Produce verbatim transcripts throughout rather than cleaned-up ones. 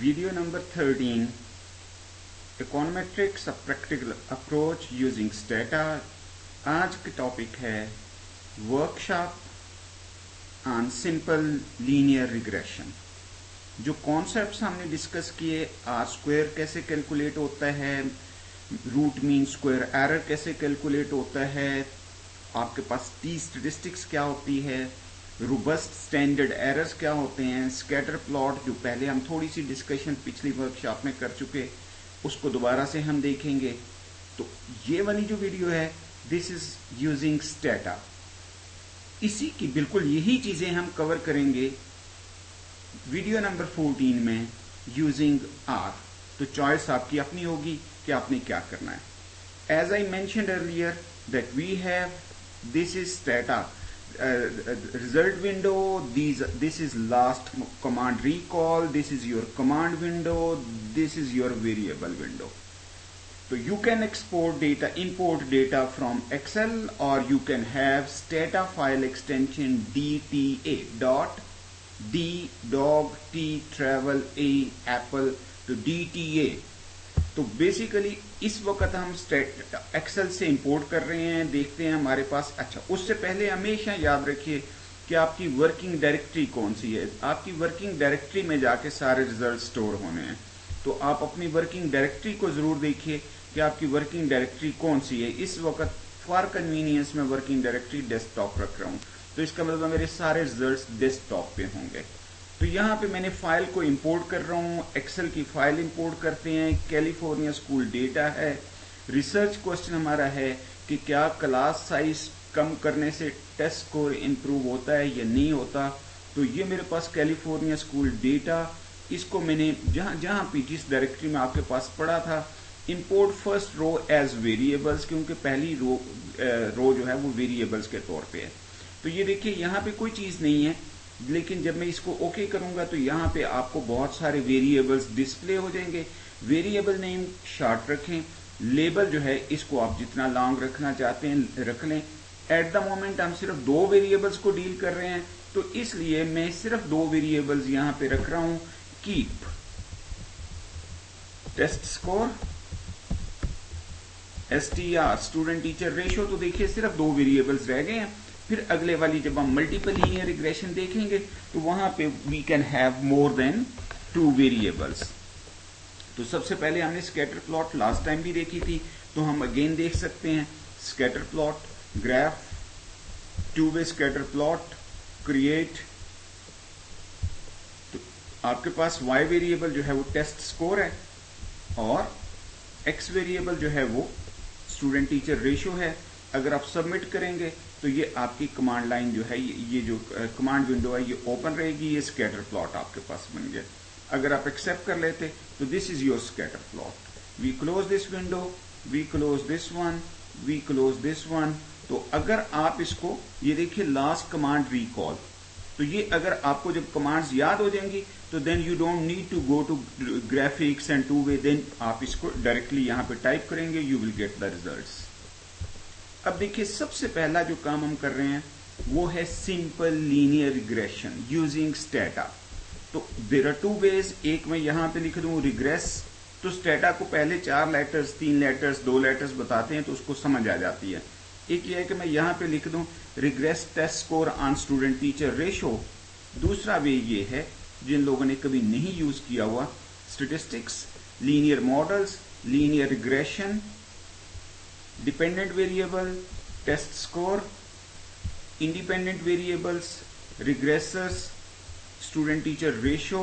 Video number thirteen, Econometrics, a practical approach using Stata. आज के topic है workshop on simple linear regression. जो concepts हमने discuss किए, आर स्क्वायर कैसे कैलकुलेट होता है, रूट मीन स्क्वायर एरर कैसे कैलकुलेट होता है, आपके पास टी स्टेटिस्टिक्स क्या होती है, रोबस्ट स्टैंडर्ड एरर्स क्या होते हैं, स्कैटर प्लॉट जो पहले हम थोड़ी सी डिस्कशन पिछली वर्कशॉप में कर चुके, उसको दोबारा से हम देखेंगे। तो ये वाली जो वीडियो है, दिस इज यूजिंग स्टेटा। इसी की बिल्कुल यही चीजें हम कवर करेंगे वीडियो नंबर फोर्टीन में यूजिंग आर। तो चॉइस आपकी अपनी होगी कि आपने क्या करना है। As I mentioned earlier that we have this is Stata Uh, result window, these this is last command recall, this is your command window, this is your variable window. So you can export data, import data from Excel, or you can have Stata file extension D T A dot D dog T travel A apple to D T A. तो basically इस वक्त हम Excel से import कर रहे हैं, देखते हैं हमारे पास। अच्छा, उससे पहले हमेशा याद रखिए कि आपकी वर्किंग डायरेक्टरी कौन सी है। आपकी वर्किंग डायरेक्टरी में जाके सारे रिजल्ट स्टोर होने हैं, तो आप अपनी वर्किंग डायरेक्टरी को जरूर देखिए कि आपकी वर्किंग डायरेक्टरी कौन सी है। इस वक्त फॉर कन्वीनियंस में वर्किंग डायरेक्टरी डेस्कटॉप रख रहा हूं, तो इसका मतलब मेरे सारे रिजल्ट डेस्कटॉप पे होंगे। तो यहाँ पे मैंने फाइल को इंपोर्ट कर रहा हूँ, एक्सेल की फाइल इंपोर्ट करते हैं। कैलिफोर्निया स्कूल डेटा है। रिसर्च क्वेश्चन हमारा है कि क्या क्लास साइज कम करने से टेस्ट स्कोर इंप्रूव होता है या नहीं होता। तो ये मेरे पास कैलिफोर्निया स्कूल डेटा, इसको मैंने जहाँ जहाँ पे जिस डायरेक्टरी में आपके पास पड़ा था, import first row as variables, क्योंकि पहली रो रो जो है वो वेरिएबल्स के तौर पे है। तो ये देखिए यहाँ पे कोई चीज नहीं है, लेकिन जब मैं इसको ओके करूंगा तो यहाँ पे आपको बहुत सारे वेरिएबल्स डिस्प्ले हो जाएंगे। वेरिएबल नेम शॉर्ट रखें, लेबल जो है इसको आप जितना लॉन्ग रखना चाहते हैं रख लें। एट द मोमेंट हम सिर्फ दो वेरिएबल्स को डील कर रहे हैं, तो इसलिए मैं सिर्फ दो वेरिएबल्स यहाँ पे रख रहा हूं। Keep test score, S T R student teacher ratio. तो देखिए सिर्फ दो वेरिएबल्स रह गए हैं। फिर अगले वाली जब हम मल्टीपल लीनियर रिग्रेशन देखेंगे तो वहां पे we can have more than two variables. तो सबसे पहले हमने स्कैटर प्लॉट लास्ट टाइम भी देखी थी, तो हम अगेन देख सकते हैं। Scatter plot, graph, two way scatter plot, create. तो आपके पास वाई वेरिएबल जो है वो टेस्ट स्कोर है, और एक्स वेरिएबल जो है वो स्टूडेंट टीचर रेशियो है। अगर आप सबमिट करेंगे तो ये आपकी कमांड लाइन जो है, ये जो कमांड विंडो है ये ओपन रहेगी। ये स्कैटर प्लॉट आपके पास बन गया। अगर आप एक्सेप्ट कर लेते तो this is your scatter plot. We close this window, we close this one, we close this one. तो अगर आप इसको, ये देखिए लास्ट कमांड रिकॉल, तो ये अगर आपको जब कमांड्स याद हो जाएंगी तो then you don't need to go to graphics and two way, then आप इसको डायरेक्टली यहां पे टाइप करेंगे, you will get the results. अब देखिए सबसे पहला जो काम हम कर रहे हैं वो है simple linear regression using Stata. तो देयर आर टू वेज। एक मैं यहां पे लिख दूं रिग्रेस, तो स्टेटा को पहले चार लेटर्स, तीन लेटर्स, दो लेटर्स बताते हैं तो उसको समझ आ जाती है। एक ये है कि मैं यहां पे लिख दूं regress test score on student teacher ratio. दूसरा वे ये है, जिन लोगों ने कभी नहीं यूज किया हुआ, statistics, linear models, linear regression, dependent variable, test score, independent variables, regressors, student teacher ratio.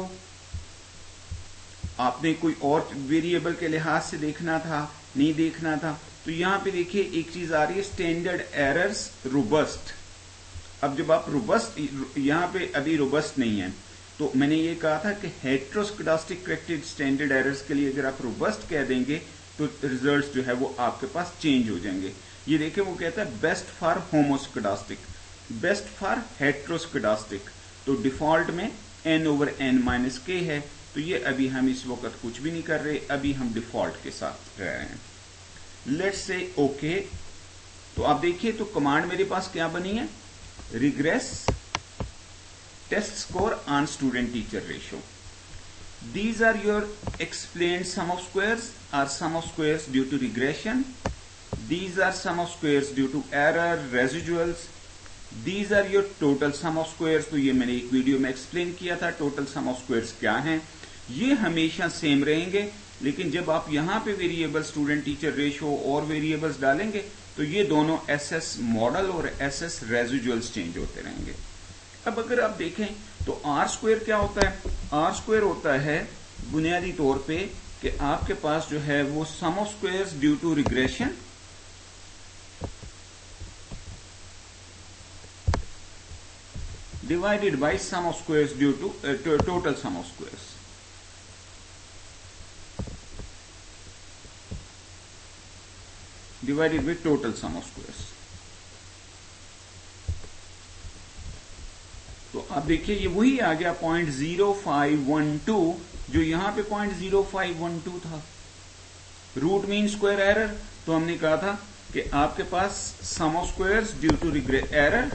आपने कोई और वेरिएबल के लिहाज से देखना था, नहीं देखना था, तो यहां पे देखिए एक चीज आ रही है, स्टैंडर्ड एरर्स रोबस्ट। अब जब आप रोबस्ट, यहां पे अभी रोबस्ट नहीं है, तो मैंने ये कहा था कि हेट्रोस्कोडास्टिक करेक्टेड स्टैंडर्ड एरर्स के लिए अगर आप रोबस्ट कह देंगे तो रिजल्ट्स जो है वो आपके पास चेंज हो जाएंगे। ये देखिए वो कहता है best for homoscedastic, best for heteroscedastic. तो डिफॉल्ट में एन ओवर एन माइनस के है, तो ये अभी हम इस वक्त कुछ भी नहीं कर रहे, अभी हम डिफॉल्ट के साथ रह रहे हैं। Let's say okay. तो आप देखिए तो कमांड मेरे पास क्या बनी है, regress test score on student teacher ratio. These are your explained sum of squares or sum of squares due to regression. These are sum of squares due to error, residuals. These are your total sum of squares. तो ये मैंने एक video में explain किया था total sum of squares क्या हैं. ये हमेशा सेम रहेंगे, लेकिन जब आप यहां पे वेरिएबल स्टूडेंट टीचर रेशियो और वेरिएबल्स डालेंगे तो ये दोनों एस एस मॉडल और एस एस रेजिडुअल्स चेंज होते रहेंगे. अब अगर आप देखें तो आर स्क्वायर क्या होता है? आर स्क्वायर होता है बुनियादी तौर पे कि आपके पास जो है वो sum of squares due to regression divided by sum of squares due to uh, total sum of squares. Divided by total sum of squares. तो अब देखिए ये वही आ गया point zero five one two, जो यहां पे point zero five one two था. रूट मीन स्क्वायर एरर, तो हमने कहा था कि आपके पास sum of squares due to error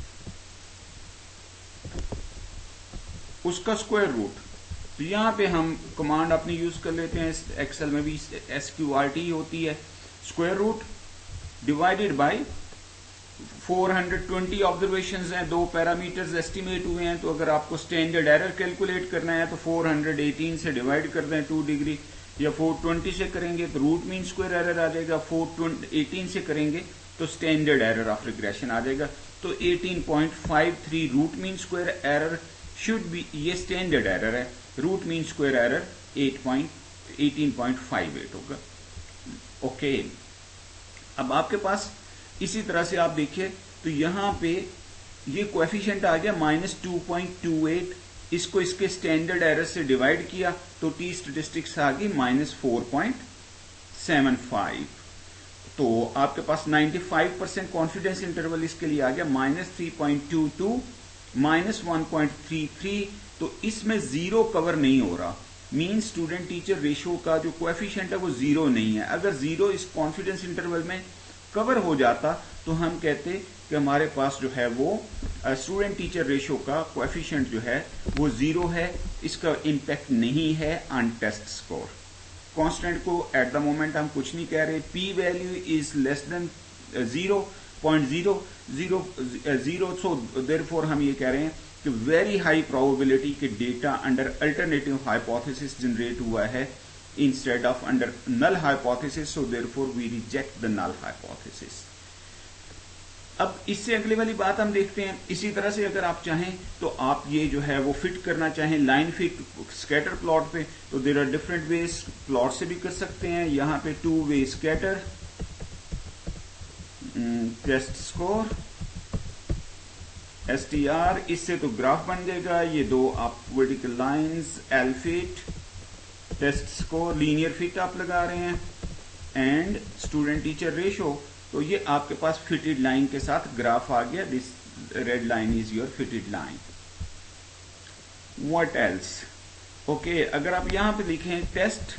उसका स्क्वायर रूट. तो यहां पे हम कमांड अपनी यूज कर लेते हैं, एक्सेल में भी एस क्यू आर टी होती है. Square root divided by four hundred twenty observations हैं, दो पैरामीटर्स एस्टिमेट हुए हैं. तो अगर आपको स्टैंडर्ड एरर कैलकुलेट करना है तो फोर हंड्रेड एटीन से डिवाइड कर दें टू डिग्री, या फोर ट्वेंटी से करेंगे तो रूट मीन स्क्वायर एरर आ जाएगा. फोर एटीन से करेंगे तो स्टैंडर्ड एरर ऑफ रिग्रेशन आ जाएगा. तो eighteen point five three root mean square error should be, ये स्टैंडर्ड एरर है. Root mean square error eighteen point five eight होगा. ओके, अब आपके पास इसी तरह से आप देखिए तो यहां पे ये कोएफिशिएंट आ गया minus two point two eight. इसको इसके स्टैंडर्ड एरर से डिवाइड किया तो टी स्टेटिस्टिक्स आ गई minus four point seven five. तो आपके पास ninety five percent confidence interval इसके लिए आ गया minus three point two two minus one point three three. तो इसमें जीरो कवर नहीं हो रहा. मीन स्टूडेंट टीचर रेशियो का जो कोएफिशिएंट है वो जीरो नहीं है. अगर जीरो इस कॉन्फिडेंस इंटरवल में कवर हो जाता तो हम कहते कि हमारे पास जो है वो स्टूडेंट टीचर रेशियो का कोएफिशिएंट जो है वो जीरो है. इसका इंपैक्ट नहीं है ऑन टेस्ट स्कोर. कांस्टेंट को एट द मोमेंट हम कुछ नहीं कह रहे. P value is less than zero point zero zero zero. So therefore हम ये कह रहे हैं कि वेरी हाई प्रोबेबिलिटी के data under alternative hypothesis generate हुआ है instead of under null hypothesis. So therefore we reject the null hypothesis. अब इससे अगले वाली बात हम देखते हैं. इसी तरह से अगर आप चाहें तो आप ये जो है वो फिट करना चाहें लाइन फिट स्कैटर प्लॉट पे, तो there are different ways. Plot से भी कर सकते हैं. यहां पे two way scatter, test score, S T R, इससे तो ग्राफ बन जाएगा. ये दो आप vertical lines, L fit, test score, linear fit आप लगा रहे हैं, एंड स्टूडेंट टीचर रेशियो. तो ये आपके पास फिटेड लाइन के साथ ग्राफ आ गया. This red line is your fitted line. What else? Okay, अगर आप यहां पे लिखें टेस्ट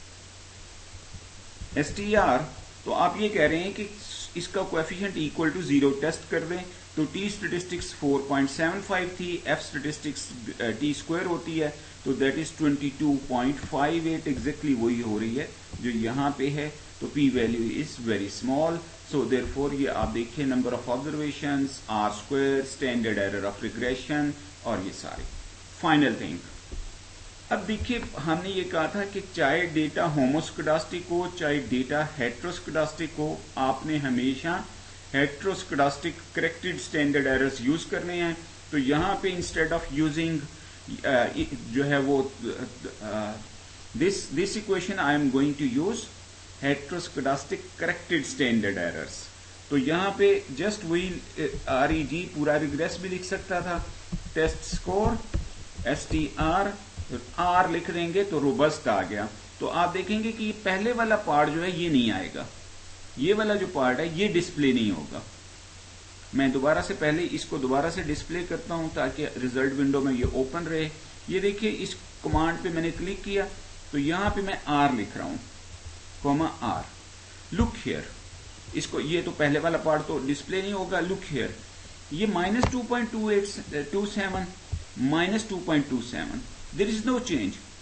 एस टी आर, तो आप ये कह रहे हैं कि इसका coefficient equal to zero test कर दें. तो T statistics four point seven five थी, एफ स्टेटिस्टिक्स टी स्क्वायर होती है, तो that is twenty two point five eight. Exactly वही हो रही है जो यहां पे है. तो P value is very small. So therefore ये आप देखिए number of observations, R square, standard error of regression और ये सारे. फाइनल थिंग, अब देखिए हमने ये कहा था कि चाहे डेटा होमोस्कोडास्टिक हो चाहे डेटा हेट्रोस्कोडास्टिक हो, आपने हमेशा heteroscedastic corrected standard errors use करने हैं. तो यहां पे इंस्टेड ऑफ यूजिंग जो है वो this this equation I am going to use heteroscedastic corrected standard errors. तो यहां पे जस्ट वही आर ई जी पूरा रिग्रेस भी लिख सकता था. Test score, S T R, R लिख देंगे तो रोबस्ट आ गया. तो आप देखेंगे कि पहले वाला पार्ट जो है ये नहीं आएगा. ये वाला जो पार्ट है ये डिस्प्ले नहीं होगा. मैं दोबारा से पहले इसको दोबारा से डिस्प्ले करता हूं ताकि रिजल्ट विंडो में ये ओपन रहे. ये देखिए इस कमांड पे मैंने क्लिक किया तो यहां पे मैं आर लिख रहा हूं, कॉमा आर. लुक हियर, इसको ये तो पहले वाला पार्ट तो डिस्प्ले नहीं होगा. लुक हियर, ये minus two point two eight two seven minus two point two seven, there is no change.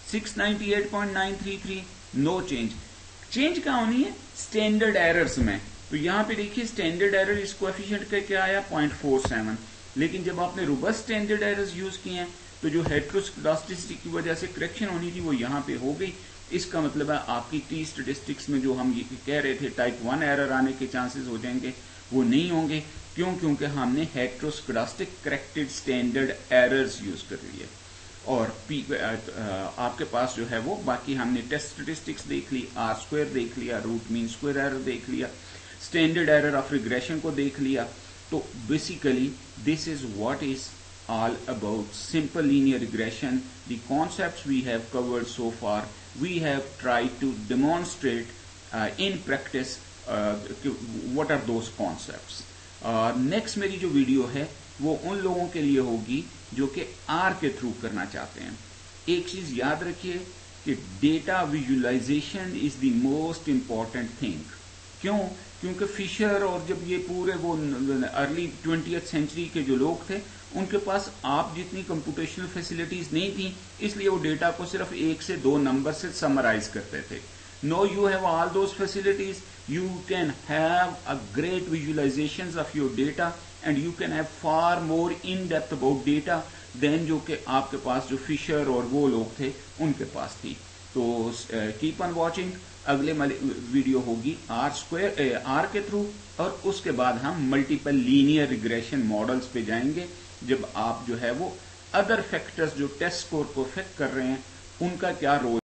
Six ninety eight point nine three three, no change. Change कहाँ होनी है? स्टैंडर्ड एरर्स में। तो यहां पे देखिए स्टैंडर्ड एरर इस कोएफिशिएंट का क्या आया? Point four seven. लेकिन जब आपने रोबस्ट स्टैंडर्ड एरर्स यूज किए हैं तो जो हेटेरोस्केडास्टिसिटी की वजह से करेक्शन होनी थी वो यहाँ पे हो गई। इसका मतलब है आपकी टी स्टेटिस्टिक्स में जो हम ये कह रहे थे टाइप वन एरर आने के चांसेस हो जाएंगे, वो नहीं होंगे। क्यों? क्योंकि हमने heteroscedastic corrected standard errors use कर लिए। और पी आपके पास जो है वो बाकी हमने टेस्ट स्टेटिस्टिक्स देख ली, आर स्क्वायर देख लिया, रूट मीन स्क्वायर एरर देख लिया, स्टैंडर्ड एरर ऑफ रिग्रेशन को देख लिया। तो basically this is what is all about simple linear regression. The concepts we have covered so far, we have tried to demonstrate uh, in practice uh, what are those concepts. uh, next मेरी जो video है वो उन लोगों के लिए होगी जो कि आर के थ्रू करना चाहते हैं। एक चीज याद रखिए कि data visualization is the most important thing. क्यों? क्योंकि फिशर और जब ये पूरे वो अर्ली ट्वेंटियथ सेंचुरी के जो लोग थे उनके पास आप जितनी कंप्यूटेशनल फैसिलिटीज नहीं थी, इसलिए वो डेटा को सिर्फ एक से दो नंबर से समराइज करते थे। No you have all those facilities, you can have a great visualizations of your data and you can have far more in depth about data than जो कि आपके पास जो फिशर और वो लोग थे उनके पास थी। तो कीप ऑन वॉचिंग। अगले वीडियो होगी आर स्क्वायर आर के थ्रू, और उसके बाद हम मल्टीपल लीनियर रिग्रेशन मॉडल्स पे जाएंगे, जब आप जो है वो अदर फैक्टर्स जो टेस्ट स्कोर को अफेक्ट कर रहे हैं उनका क्या रोल